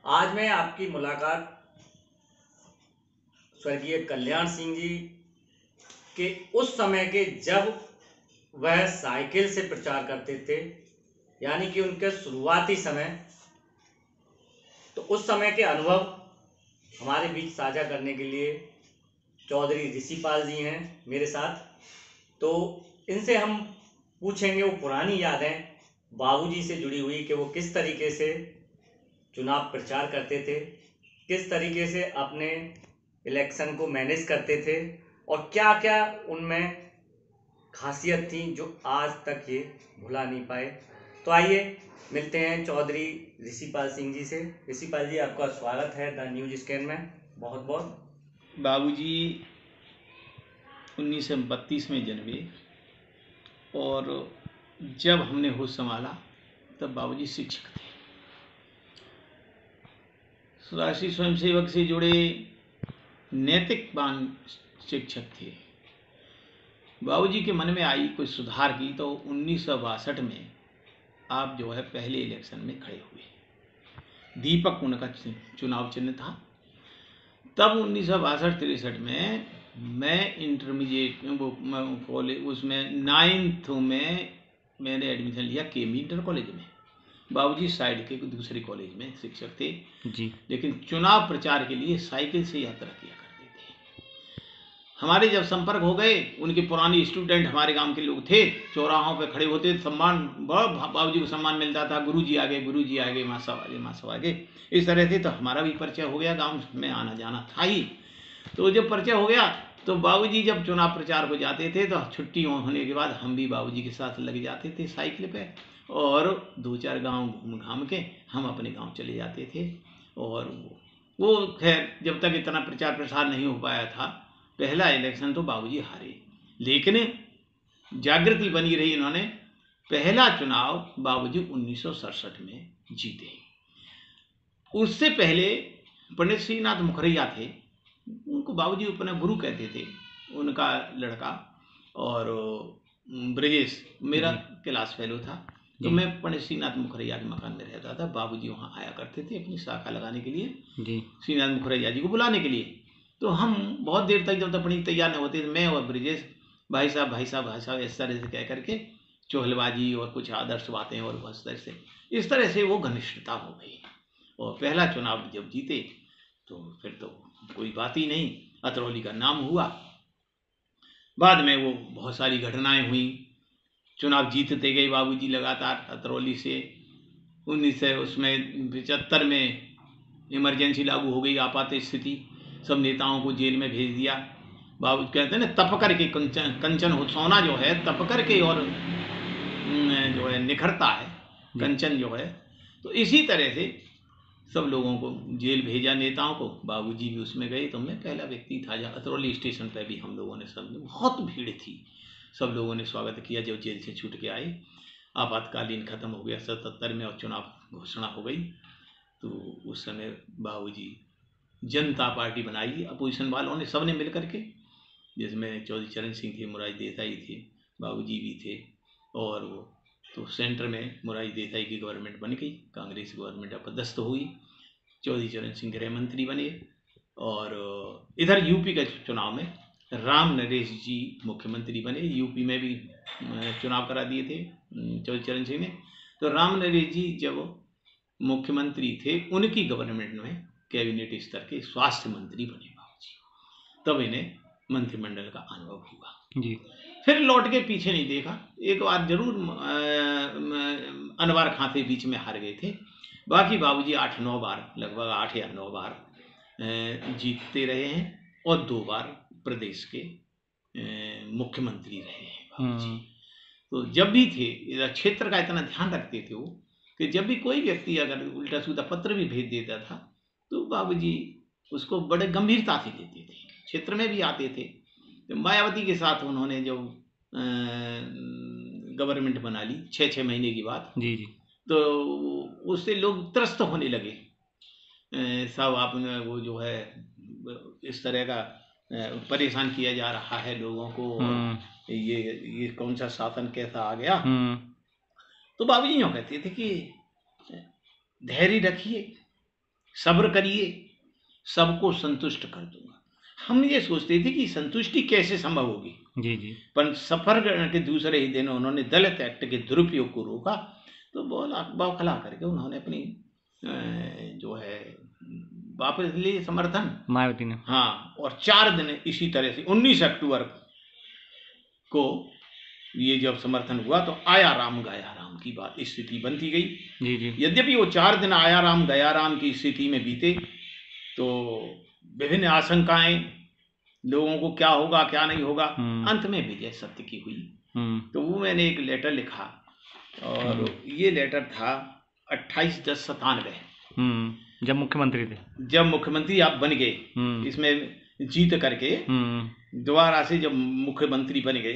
आज मैं आपकी मुलाकात स्वर्गीय कल्याण सिंह जी के उस समय के जब वह साइकिल से प्रचार करते थे, यानी कि उनके शुरुआती समय। तो उस समय के अनुभव हमारे बीच साझा करने के लिए चौधरी ऋषिपाल जी हैं मेरे साथ। तो इनसे हम पूछेंगे वो पुरानी यादें बाबूजी से जुड़ी हुई कि वो किस तरीके से चुनाव प्रचार करते थे, किस तरीके से अपने इलेक्शन को मैनेज करते थे और क्या क्या उनमें खासियत थी जो आज तक ये भुला नहीं पाए। तो आइए मिलते हैं चौधरी ऋषिपाल सिंह जी से। ऋषिपाल जी, आपका स्वागत है द न्यूज स्कैन में। बहुत बहुत। बाबूजी 1932 में जन्मे और जब हमने होश संभाला तब बाबूजी शिक्षक थे। राष्ट्रीय स्वयंसेवक से जुड़े नैतिकवान शिक्षक थे। बाबूजी के मन में आई कोई सुधार की तो 1962 में आप जो है पहले इलेक्शन में खड़े हुए। दीपक उनका चुनाव चिन्ह था। तब 1962-63 में मैं इंटरमीडिएट वो कॉलेज उसमें 9th में मैंने एडमिशन लिया केमी इंटर कॉलेज में। बाबूजी साइड के दूसरे कॉलेज में शिक्षक थे जी। लेकिन चुनाव प्रचार के लिए साइकिल से यात्रा किया करते थे। हमारे जब संपर्क हो गए, उनके पुराने स्टूडेंट हमारे गांव के लोग थे, चौराहों पे खड़े होते, सम्मान बहुत बाबूजी को सम्मान मिलता था। गुरुजी आ गए, माँ साहब आ गए, इस तरह से तो हमारा भी परिचय हो गया, गांव में आना जाना था ही। तो जब परिचय हो गया तो बाबूजी जब चुनाव प्रचार को जाते थे तो छुट्टी होने के बाद हम भी बाबूजी के साथ लग जाते थे साइकिल पे और 2-4 गांव घूम घाम के हम अपने गांव चले जाते थे। और वो खैर जब तक इतना प्रचार प्रसार नहीं हो पाया था, पहला इलेक्शन तो बाबूजी हारे, लेकिन जागृति बनी रही। इन्होंने पहला चुनाव बाबूजी 1967 में जीते। उससे पहले पंडित श्रीनाथ मुखर्जी थे, उनको बाबूजी अपना गुरु कहते थे, उनका लड़का। और ब्रजेश मेरा क्लास फेलो था। तो मैं पंडित श्रीनाथ मुखर्जी के मकान में रहता था। बाबूजी वहाँ आया करते थे अपनी शाखा लगाने के लिए, श्रीनाथ मुखर्जी जी को बुलाने के लिए। तो हम बहुत देर तक जब तक पंडित तैयार न होते, मैं और ब्रजेश भाई साहब इस तरह से कह करके चोहलबाजी और कुछ आदर्श बातें और बस इस तरह से वो घनिष्ठता हो गई। और पहला चुनाव जब जीते तो फिर तो कोई बात ही नहीं, अतरौली का नाम हुआ। बाद में वो बहुत सारी घटनाएं हुई, चुनाव जीतते गए बाबूजी लगातार अतरौली से। 1975 में इमरजेंसी लागू हो गई, आपात स्थिति, सब नेताओं को जेल में भेज दिया। बाबू कहते हैं ना, तप करके कंचन हो, सोना जो है तप करके और जो है निखरता है, कंचन जो है। तो इसी तरह से सब लोगों को जेल भेजा, नेताओं को, बाबूजी भी उसमें गए। तो मैं पहला व्यक्ति था जहाँ अतरौली स्टेशन पर भी हम लोगों ने, सब बहुत भीड़ थी, सब लोगों ने स्वागत किया जब जेल से छूट के आए। आपातकालीन खत्म हो गया 77 में और चुनाव घोषणा हो गई। तो उस समय बाबूजी जनता पार्टी बनाई अपोजिशन वालों ने, सब ने मिल करके, जिसमें चौधरी चरण सिंह थे, मोरारजी देसाई थे, बाबूजी भी थे। और वो तो सेंटर में मोरारजी देसाई की गवर्नमेंट बन गई, कांग्रेस गवर्नमेंट अपदस्थ हुई, चौधरी चरण सिंह गृह मंत्री बने। और इधर यूपी के चुनाव में राम नरेश जी मुख्यमंत्री बने। यूपी में भी चुनाव करा दिए थे चौधरी चरण सिंह ने। तो राम नरेश जी जब मुख्यमंत्री थे, उनकी गवर्नमेंट में कैबिनेट स्तर के स्वास्थ्य मंत्री बने बाबूजी, तब इन्हें मंत्रिमंडल का अनुभव हुआ जी। फिर लौट के पीछे नहीं देखा। एक बार जरूर अनवर खां से बीच में हार गए थे, बाकी बाबूजी 8-9 बार, लगभग 8 या 9 बार जीतते रहे हैं और 2 बार प्रदेश के मुख्यमंत्री रहे हैं बाबूजी। तो जब भी थे क्षेत्र का इतना ध्यान रखते थे वो, कि जब भी कोई व्यक्ति अगर उल्टा सीधा पत्र भी भेज देता था तो बाबूजी उसको बड़े गंभीरता से लेते थे। क्षेत्र में भी आते थे। तो मायावती के साथ उन्होंने जो गवर्नमेंट बना ली 6-6 महीने की बात, जी, तो उससे लोग त्रस्त होने लगे। सब आपने वो जो है इस तरह का परेशान किया जा रहा है लोगों को, ये कौन सा शासन कैसा आ गया। तो बाबूजी यूँ कहते थे कि धैर्य रखिए, सब्र करिए, सबको संतुष्ट कर दूंगा। हम ये सोचते थे कि संतुष्टि कैसे संभव होगी। जी जी। पर सफर के दूसरे ही दिन उन्होंने दलित एक्ट के दुरुपयोग को रोका, तो बौखला करके उन्होंने अपनी जो है वापस लिए समर्थन, मायावती ने। हाँ, और 4 दिन इसी तरह से 19 अक्टूबर को ये जब समर्थन हुआ तो आया राम गया राम की बात स्थिति बनती गई। जी जी। यद्यपि वो 4 दिन आया राम गया राम की स्थिति में बीते, तो विभिन्न आशंकाएं, लोगों को क्या होगा क्या नहीं होगा, अंत में विजय सत्य की हुई। तो वो मैंने एक लेटर लिखा, और ये लेटर था 28/10/97, जब मुख्यमंत्री थे, जब मुख्यमंत्री आप बन गए, इसमें जीत करके दोबारा से जब मुख्यमंत्री बन गए,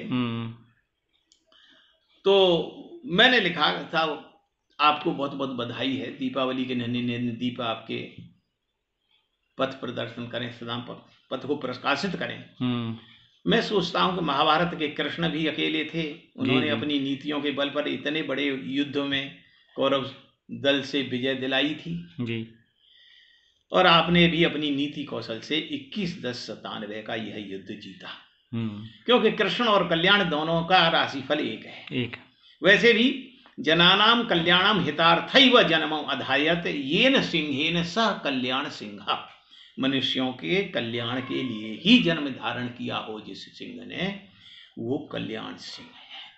तो मैंने लिखा था, आपको बहुत बहुत बधाई है, दीपावली के नन्हे दीप आपके पथ प्रदर्शन करें, सदा पथ को प्रकाशित करें। मैं सोचता हूं कि महाभारत के कृष्ण भी अकेले थे, उन्होंने अपनी नीतियों के बल पर इतने बड़े युद्ध में कौरव दल से विजय दिलाई थी जी। और आपने भी अपनी नीति कौशल से 21/10/97 का यह युद्ध जीता, क्योंकि कृष्ण और कल्याण दोनों का राशिफल एक है। वैसे भी जनानाम कल्याणम हितार्थैव जन्मो अधायत येन सिंहेन सह कल्याण सिंहा, मनुष्यों के कल्याण के लिए ही जन्म धारण किया हो जिस सिंह ने, वो कल्याण सिंह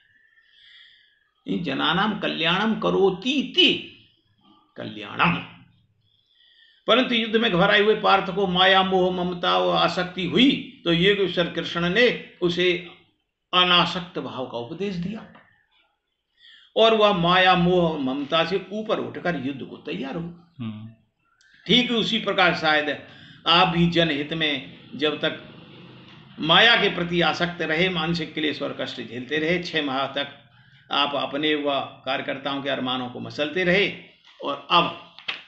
है। जनानाम कल्याणम करोति इति कल्याणम। परंतु युद्ध में घबराए हुए पार्थ को माया मोह ममता और आसक्ति हुई, तो ये श्री कृष्ण ने उसे अनासक्त भाव का उपदेश दिया, और वह माया मोह ममता से ऊपर उठकर युद्ध को तैयार हो। ठीक उसी प्रकार शायद आप भी जनहित में जब तक माया के प्रति आसक्त रहे, मानसिक क्लेश और कष्ट झेलते रहे, 6 माह तक आप अपने व कार्यकर्ताओं के अरमानों को मसलते रहे, और अब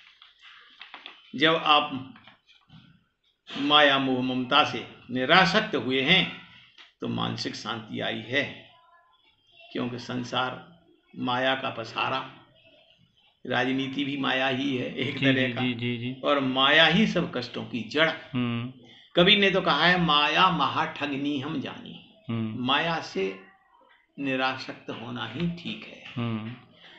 जब आप माया मोह ममता से निरासक्त हुए हैं, तो मानसिक शांति आई है, क्योंकि संसार माया का पसारा, राजनीति भी माया ही है एक तरह का, जी। और माया ही सब कष्टों की जड़। कबीर ने तो कहा है, माया महा ठगनी हम जानी, माया से निरासक्त होना ही ठीक है।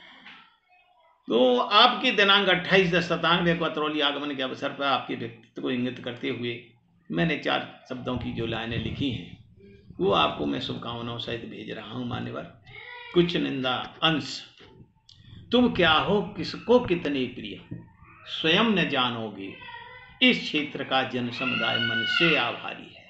तो आपके दिनांक 28/10/97 को अतरौली आगमन के अवसर पर आपके व्यक्तित्व को इंगित करते हुए मैंने 4 शब्दों की जो लाइनें लिखी हैं, वो आपको मैं शुभकामनाओं सहित भेज रहा हूं। मान्यवर, कुछ निंदा अंश, तुम क्या हो किसको कितने प्रिय, स्वयं न जानोगे, इस क्षेत्र का जन समुदाय मन से आभारी है।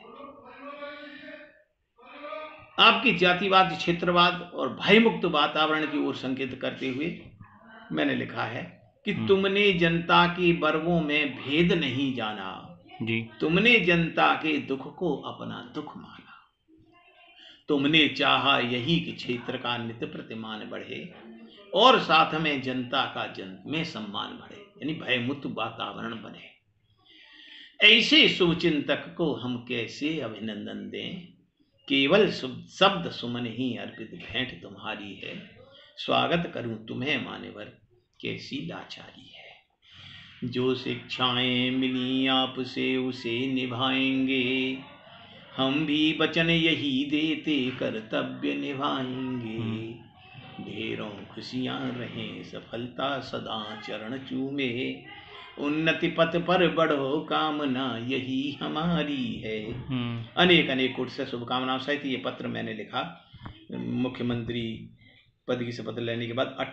आपकी जातिवाद, क्षेत्रवाद और भयमुक्त वातावरण की ओर संकेत करते हुए मैंने लिखा है कि तुमने जनता के वर्गों में भेद नहीं जाना जी, तुमने जनता के दुख को अपना दुख माना, तुमने चाहा यही कि क्षेत्र का नित्य प्रतिमान बढ़े और साथ में जनता का जन में सम्मान बढ़े, यानी भयमुक्त वातावरण बने। ऐसे शुभचिंतक को हम कैसे अभिनंदन दें, केवल शब्द सुमन ही अर्पित भेंट तुम्हारी है, स्वागत करूं तुम्हें मान्यवर कैसी लाचारी है। जो शिक्षाएं मिली आपसे उसे निभाएंगे, हम भी वचन यही देते कर्तव्य निभाएंगे। ढेरों खुशियां रहें सफलता सदा चरण चूमे, उन्नति पथ पर बढ़ो कामना यही हमारी है। अनेक अनेक कोटि से शुभकामनाओं सहित ये पत्र मैंने लिखा मुख्यमंत्री पद की शपथ लेने के बाद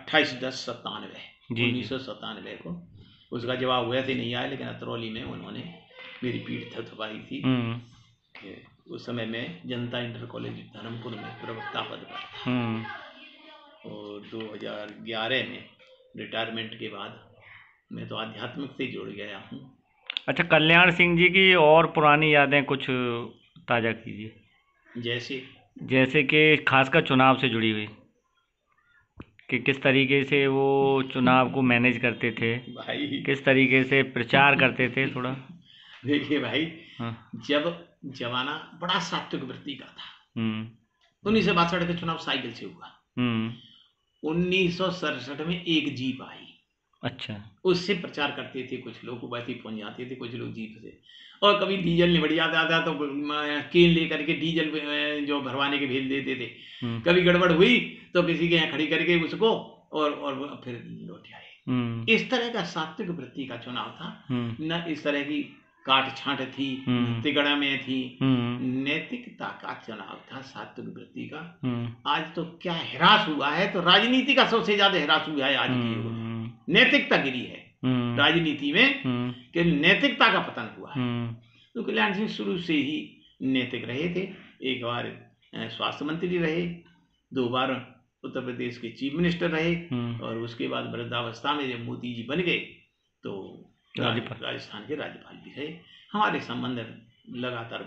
28/10/97 को। उसका जवाब हुआ थे नहीं आया, लेकिन अतरौली में उन्होंने मेरी पीठ थपथपाई थी। उस समय में जनता इंटर कॉलेज धर्मपुर में प्रवक्ता पद पर था, और 2011 में रिटायरमेंट के बाद मैं तो आध्यात्मिक से जुड़ गया हूँ। अच्छा, कल्याण सिंह जी की और पुरानी यादें कुछ ताज़ा कीजिए। जैसे कि खासकर चुनाव से जुड़ी हुई, कि किस तरीके से वो चुनाव को मैनेज करते थे भाई, किस तरीके से प्रचार करते थे थोड़ा। देखिए भाई, जब जमाना बड़ा सात्विक वृत्ति का था, 1962 के चुनाव साइकिल से हुआ। 1967 में एक जीप आई, अच्छा। उससे प्रचार करते थे, कुछ लोग वैसे ही पहुंच जाते थे, कुछ लोग जीप से, और कभी डीजल निबट जाता था तो केन लेकर के डीजल जो भरवाने के भेज देते थे। कभी गड़बड़ हुई तो किसी के यहाँ खड़ी करके उसको और फिर लौट आए। इस तरह का सात्विक वृत्ति का चुनाव था, न इस तरह की काट छांट थी, तिगड़ा में थी, नैतिकता का चुनाव था, सात्विक वृत्ति का। आज तो क्या हिरास हुआ है, तो राजनीति का सबसे ज्यादा हिरास हुआ है आज के युग में, नैतिकता गिरी है राजनीति में, कि नैतिकता का पतन हुआ है। तो कल्याण सिंह शुरू से ही नैतिक रहे थे। एक बार स्वास्थ्य मंत्री रहे, 2 बार उत्तर प्रदेश के चीफ मिनिस्टर रहे, और उसके बाद वृद्धावस्था में जब मोदी जी बन गए तो राजस्थान के राज्यपाल भी रहे। हमारे संबंध लगातार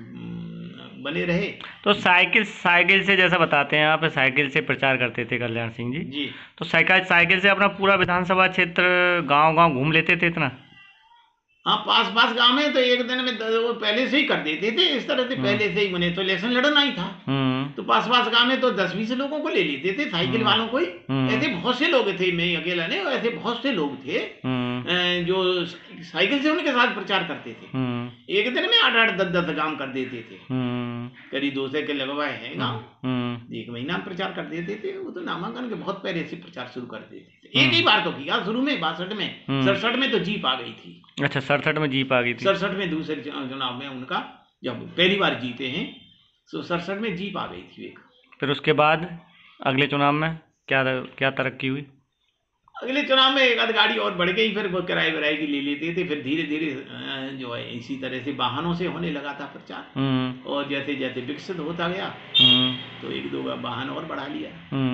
बने रहे। तो साइकिल से जैसा बताते हैं आप, साइकिल से प्रचार करते थे कल्याण सिंह जी। तो साइकिल से अपना पूरा विधानसभा क्षेत्र गांव घूम लेते थे इतना? हाँ, पास गांव में तो एक दिन में वो पहले से ही कर देते थे इस तरह से, पहले से ही। उन्हें तो इलेक्शन लड़ना ही था, तो पास गांव में तो 10-20 लोगों को ले लेते थे, साइकिल वालों को ही। ऐसे बहुत से लोग थे, मैं अकेला नहीं, ऐसे बहुत से लोग थे जो साइकिल से उनके साथ प्रचार करते थे। एक दिन में 8-8, 10-10 काम कर देते थे। करीब 2 साइकिल लगवाए हैं गाँव, 1 महीना प्रचार कर देते थे। वो तो नामांकन के बहुत पहले से प्रचार शुरू कर देते थे। एक ही बार तो किया शुरू में, 62 में, 67 में तो जीप आ गई थी। अच्छा, 67 में जीप आ गई थी। 67 में दूसरे चुनाव में उनका जब पहली बार जीते हैं, तो 67 में जीप आ गई थी एक। फिर उसके बाद अगले चुनाव में क्या तरक्की हुई? अगले चुनाव में एक आध गाड़ी और बढ़ गई, फिर वो किराए विराए की ले लेते थे। फिर धीरे धीरे जो है इसी तरह से वाहनों से होने लगा था प्रचार, और जैसे जैसे विकसित होता गया तो 1-2 वाहन और बढ़ा लिया।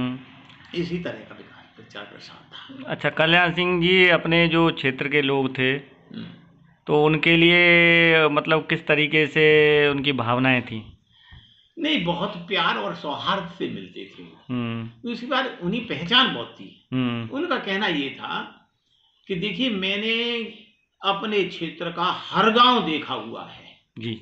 इसी तरह का विकास प्रचार प्रसार था। अच्छा, कल्याण सिंह जी अपने जो क्षेत्र के लोग थे तो उनके लिए मतलब किस तरीके से उनकी भावनाएं थी? नहीं, बहुत प्यार और सौहार्द से मिलते थे। दूसरी बात, उन्हीं पहचान बहुत थी। उनका कहना ये था कि देखिए, मैंने अपने क्षेत्र का हर गांव देखा हुआ है जी।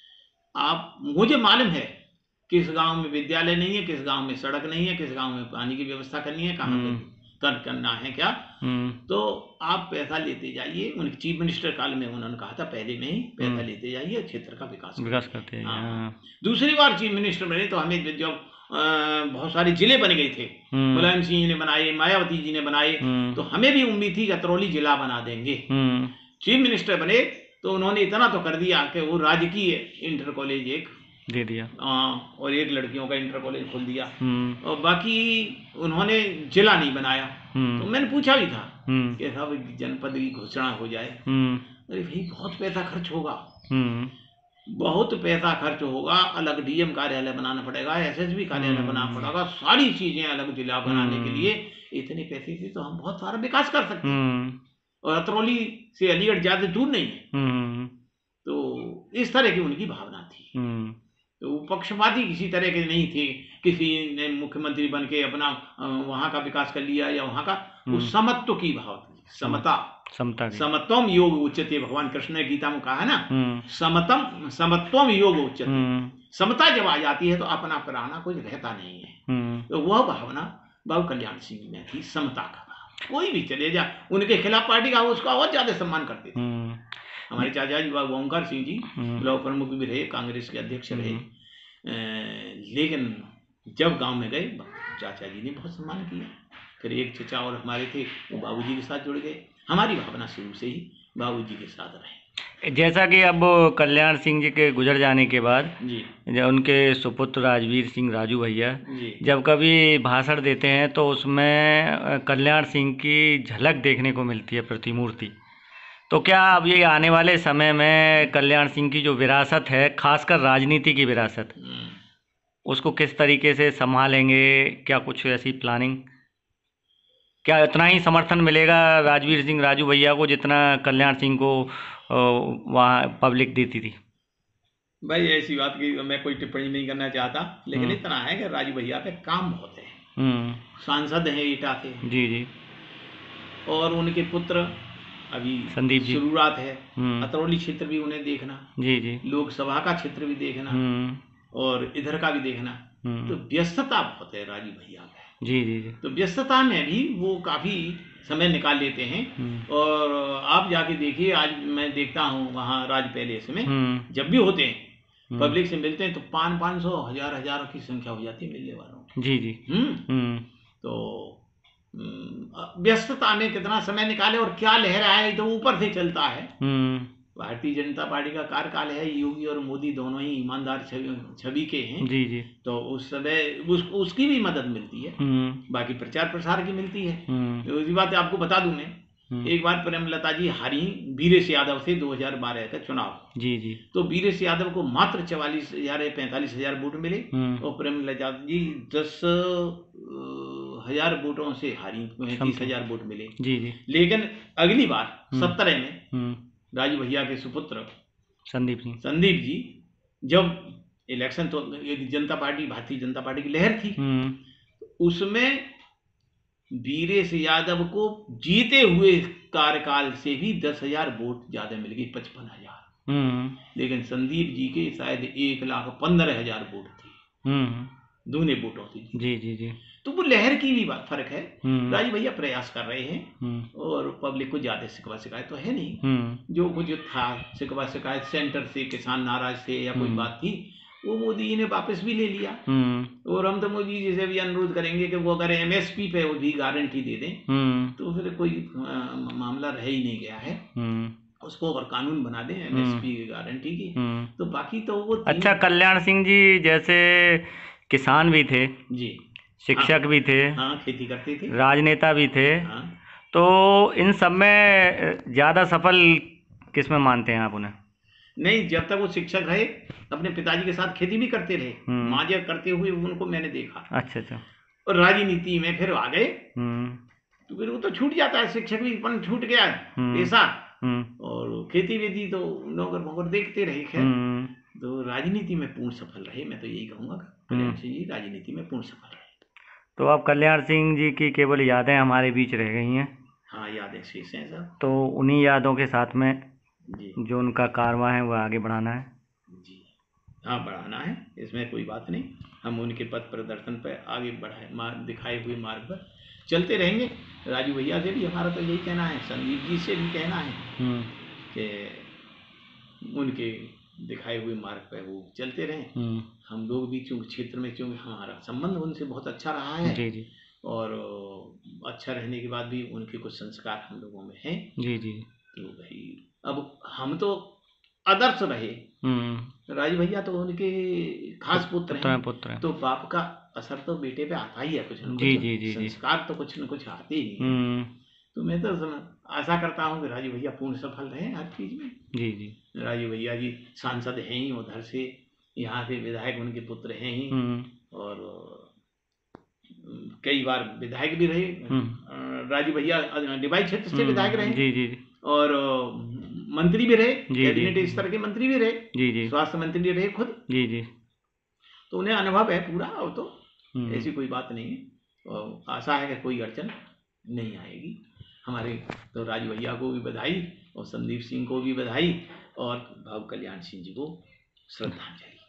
आप, मुझे मालूम है किस गांव में विद्यालय नहीं है, किस गांव में सड़क नहीं है, किस गांव में पानी की व्यवस्था करनी है, कहाँ पे करना है क्या। तो आप पैसा लेते जाइए। उनके चीफ मिनिस्टर काल में उन्होंने कहा था पहले में ही, पैसा लेते जाइए, क्षेत्र का विकास करते हैं। हाँ। दूसरी बार चीफ मिनिस्टर बने तो हमें जब बहुत सारे जिले बन गए थे, मुलायम सिंह ने बनाए, मायावती जी ने बनाए, तो हमें भी उम्मीद थी कि अतरौली जिला बना देंगे। चीफ मिनिस्टर बने तो उन्होंने इतना तो कर दिया कि वो राजकीय इंटर कॉलेज एक दे दिया, और एक लड़कियों का इंटर कॉलेज खोल दिया, और बाकी उन्होंने जिला नहीं बनाया। तो मैंने पूछा भी था कि साहब जनपद की घोषणा हो जाए। अरे भाई, बहुत पैसा खर्च होगा, बहुत पैसा खर्च होगा, अलग डीएम कार्यालय बनाना पड़ेगा, एसएसबी कार्यालय बनाना पड़ेगा, सारी चीजें अलग जिला बनाने के लिए इतने पैसे से तो हम बहुत सारा विकास कर सकते हैं, और अतरौली से अलीगढ़ ज्यादा दूर नहीं है। तो इस तरह की उनकी भावना थी। तो पक्षपाती किसी तरह के नहीं थे, किसी ने मुख्यमंत्री बन के अपना वहां का विकास कर लिया या वहां का, वो समत्व की भाव थी, समत्वम योग उच्यते। भगवान कृष्ण ने गीता में कहा है ना, समत्वम योग उच्यते। समता जब आ जाती है तो अपना पराना कुछ रहता नहीं है। तो वह भावना बाबू कल्याण सिंह में थी, समता का भाव। कोई भी चले जा, उनके खिलाफ पार्टी का उसका और ज्यादा सम्मान करते थे। हमारे चाचा जी बाबू ओंकार सिंह जी ब्लॉक प्रमुख भी रहे, कांग्रेस के अध्यक्ष रहे, लेकिन जब गांव में गए चाचा जी ने बहुत सम्मान किया। फिर एक चचा और हमारे थे, वो बाबूजी के साथ जुड़ गए। हमारी भावना शुरू से ही बाबूजी के साथ रहे। जैसा कि अब कल्याण सिंह जी के गुजर जाने के बाद जी, जब उनके सुपुत्र राजवीर सिंह राजू भैया जब कभी भाषण देते हैं तो उसमें कल्याण सिंह की झलक देखने को मिलती है, प्रतिमूर्ति। तो क्या अब ये आने वाले समय में कल्याण सिंह की जो विरासत है, खासकर राजनीति की विरासत, उसको किस तरीके से संभालेंगे? क्या कुछ ऐसी प्लानिंग, क्या इतना ही समर्थन मिलेगा राजवीर सिंह राजू भैया को जितना कल्याण सिंह को वहाँ पब्लिक देती थी? भाई, ऐसी बात की मैं कोई टिप्पणी नहीं करना चाहता, लेकिन इतना है कि राजू भैया पे काम बहुत है। सांसद हैं एटा से। जी जी। और उनके पुत्र अभी संदीप जी, शुरुआत है। अतरौली क्षेत्र भी उन्हें देखना, जी जी, लोकसभा का क्षेत्र भी देखना, और इधर का भी देखना। तो व्यस्तता बहुत है राजू भैया का। जी जी जी। तो व्यस्तता में भी वो काफी समय निकाल लेते हैं। और आप जाके देखिए, आज मैं देखता हूँ वहाँ राज पैलेस में जब भी होते हैं पब्लिक से मिलते हैं तो 500 हजारों की संख्या हो जाती है मिलने वालों। जी जी। तो व्यस्तता में कितना समय निकाले और क्या लहरा है, तो ऊपर से चलता है। भारतीय जनता पार्टी का कार्यकाल है, योगी और मोदी दोनों ही ईमानदार छवि के हैं। जी जी। तो उस समय उसकी भी मदद मिलती है, बाकी प्रचार प्रसार की मिलती है। दूसरी बात आपको बता दूं मैं, एक बार प्रेमलता जी हारी वीरेश यादव से 2012 का चुनाव। जी जी। तो वीरेश यादव को मात्र 44,000 या 45,000 वोट मिले और प्रेमलता जी 10,000 वोटों से हारी, 35,000 वोट मिले। जी जी। लेकिन अगली बार 17 में राजू भैया के सुपुत्र संदीप जी जब इलेक्शन, तो जनता पार्टी, भारतीय जनता पार्टी की लहर थी, उसमें वीरेश यादव को जीते हुए कार्यकाल से भी 10,000 वोट ज्यादा मिल गई, 55,000। लेकिन संदीप जी के शायद 1,15,000 वोट थे दूने वोटों से। जी जी जी। तो वो लहर की भी बात फर्क है। राजू भैया प्रयास कर रहे हैं और पब्लिक को ज्यादा शिकवा शिकायत तो है नहीं। जो कुछ था शिकवा शिकायत सेंटर से, किसान नाराज थे या कोई बात थी, वो मोदी जी ने वापस भी ले लिया। और हम तो मोदी जी से भी अनुरोध करेंगे कि वो अगर एमएसपी पे वो भी गारंटी दे दें तो फिर कोई मामला रह ही नहीं गया है। उसको अगर कानून बना दें एमएसपी की गारंटी की, तो बाकी तो वो। अच्छा, कल्याण सिंह जी जैसे किसान भी थे जी, शिक्षक भी थे, हाँ, खेती करते थे, राजनेता भी थे, हाँ। तो इन सब में ज्यादा सफल किस में मानते हैं आप उन्हें? नहीं, जब तक वो शिक्षक रहे अपने पिताजी के साथ खेती भी करते रहे, माजे करते हुए उनको मैंने देखा। अच्छा अच्छा। और राजनीति में फिर आ गए तो फिर वो तो छूट जाता है, शिक्षक भी छूट गया पेशा, और खेती वेती तो नौकर भोकर देखते रहे। खैर, तो राजनीति में पूर्ण सफल रहे, मैं तो यही कहूँगा कल्याण सिंह जी राजनीति में पूर्ण सफल रहे। तो अब कल्याण सिंह जी की केवल यादें हमारे बीच रह गई हैं। हाँ, यादें शेष हैं सर। तो उन्हीं यादों के साथ में जी जो उनका कारवां है वो आगे बढ़ाना है। जी हाँ, बढ़ाना है, इसमें कोई बात नहीं। हम उनके पथ प्रदर्शन पर आगे बढ़ाए दिखाए हुए मार्ग पर चलते रहेंगे। राजू भैया से भी हमारा तो यही कहना है, संदीप जी से भी कहना है कि उनके दिखाए हुए मार्ग पर वो चलते रहें। हम लोग भी चूँकि क्षेत्र में, चूँकि हमारा संबंध उनसे बहुत अच्छा रहा है जी जी, और अच्छा रहने के बाद भी उनके कुछ संस्कार हम लोगों में हैं जी जी। तो भाई अब हम तो आदर्श रहे, राजू भैया तो उनके खास पुत्र हैं, तो बाप का असर तो बेटे पे आता ही है कुछ न कुछ। जी जी जी, संस्कार तो कुछ न कुछ आते ही हैं। तो मैं तो आशा करता हूँ कि राजू भैया पूर्ण सफल रहे हर चीज में। जी जी। राजू भैया जी सांसद हैं ही, उधर से यहाँ के विधायक उनके पुत्र हैं ही, और कई बार विधायक भी रहे। राजू भैया डिवाइस क्षेत्र से विधायक रहे जी जी, और मंत्री भी रहे, कैबिनेट स्तर के मंत्री भी रहे जी जी, स्वास्थ्य मंत्री रहे खुद जी जी। तो उन्हें अनुभव है पूरा, और तो ऐसी कोई बात नहीं है, और आशा है कि कोई अड़चन नहीं आएगी। हमारे तो राजू भैया को भी बधाई और संदीप सिंह को भी बधाई और भाव कल्याण सिंह जी को श्रद्धांजलि।